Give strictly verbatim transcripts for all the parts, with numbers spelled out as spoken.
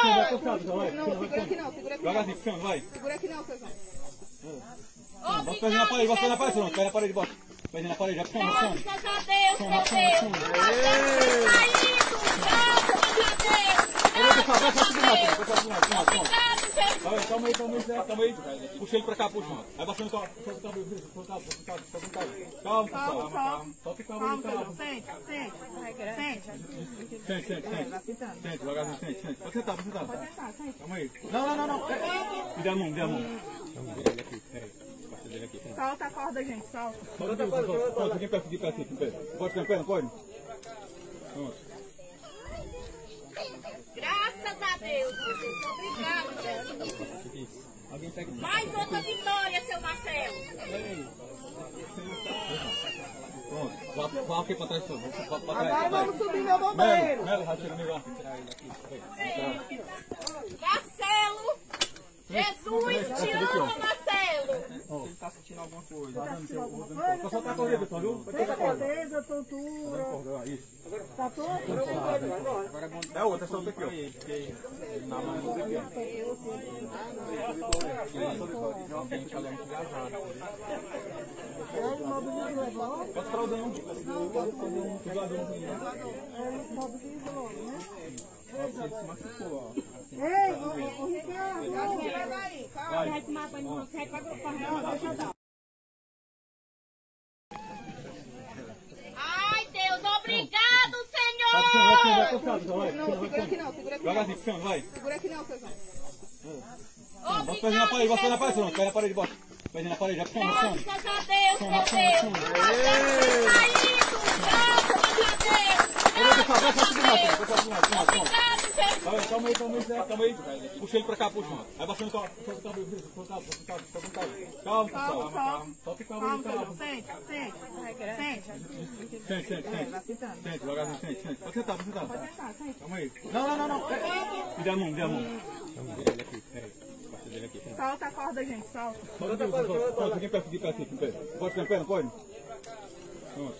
vai puxando, vai. Não, segura aqui não, segura aqui não. Joga assim, puxando, vai. Segura aqui não, Cezão. Bota o pezinho na parede, bota o pezinho na parede, pronto. Pega na parede, bota. Pezinho na parede, já puxando, puxando. Graças a Deus, meu Deus. Vai, vai, subir rápido, vai subir rápido, pronto. Vai, calma aí, calma aí, calma aí. Puxa ele pra cá, puxa. Vai baixando o cabo, solta o cabo, solta o cabo, solta o cabo, solta o cabo. Calma, calma, calma. Solta o cabo aí, calma. Sente, sente. Sente. Sente, sente, sente. Sente, devagarzinho, sente, sente. Pode sentar, pode sentar. Pode sentar, sente. Calma aí. Não, não, não, não. Me dê a mão, me dê a mão. Vamos ver ele aqui, peraí. Solta a corda, gente, solta. Solta a corda, solta. Aqui em pé, aqui em pé, aqui em pé. Pode ficar em pé, não pode? Pronto. Graças a Deus, Jesus. Obrigado, Jesus. Mais outra vitória, seu Marcelo. Pronto. Vá aqui pra trás, pra trás. Agora vamos subir, meu bombeiro. Melo, já tira o negócio. Marcelo, Jesus te ama, Marcelo. Ele tá sentindo alguma coisa. Tá sentindo alguma coisa? Vou soltar a corrida, pessoal, viu? Tristeza, tontura. Isso. Tá tudo? É outra, solta aqui, ó. Na mão do aqui, ó. Ele mobiliza o bom. Pode fraldar um. Pode fazer um jogador no Ele mobiliza o né? Ele se machucou, ó. Ei, o Ricardo. Vai. Vai tomar banho, não consegue, vai grupar, não, vai ajudar. Ai, Deus, obrigado, Senhor! Vai puxando, vai. Não, segura aqui não, segura aqui Joga não. assim, puxando, vai. Segura aqui não, Cezão. Bota o pezinho na parede, bota na parede, pronto. Pega na parede, bota. Pezinho na parede, já puxando, puxando. Graças a Deus, meu Deus! Vai, vai, subir rápido, vai subir rápido, pronto. Vai, calma aí, calma aí, calma aí. Puxa ele pra cá, puxa. Vai baixando o cabo, solta o cabo, solta o cabo, solta o cabo, solta o cabo. Calma, calma, calma. Solta o cabo aí, calma. Sente, sente. Sente. Sente, sente, sente. Sente, devagarzinho, sente, sente. Pode sentar, pode sentar. Pode sentar, sente. Calma aí. Não, não, não, não. Me dê a mão, me dê a mão. Vamos ver ele aqui, peraí. Solta a corda, gente, solta. Solta a corda, solta. Aqui em pé, aqui em pé, aqui em pé. Pode ficar em pé, não pode? Pronto.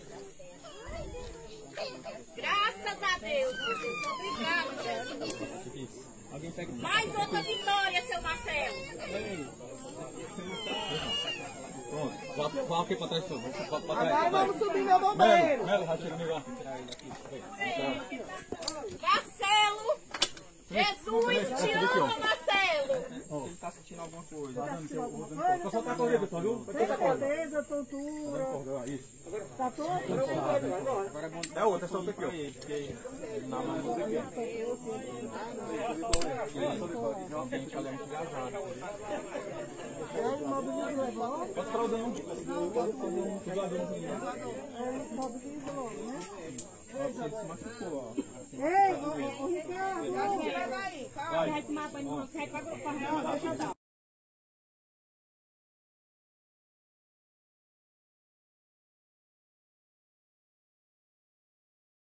Graças a Deus, Jesus. Obrigado, Jesus. Mais outra vitória, seu Marcelo. Pronto. Vá, vá aqui pra trás, pra trás. Agora vamos subir, meu bombeiro. Melo, já tira o negócio. Marcelo, Jesus te ama, Marcelo. Ele tá sentindo alguma coisa. Tá sentindo alguma coisa? Vou soltar a corrida, pessoal, viu? Tristeza, tontura. Isso. Tá tudo? É outra, solta aqui, ó. Na mão do aqui, ó. Ele mobiliza o bom. Pode fraldar um. Pode fazer um jogador no Ele mobiliza o né? Ele se machucou, ó. Ei, o Ricardo. Vai tomar banho, não consegue, vai grupar, não, vai ajudar.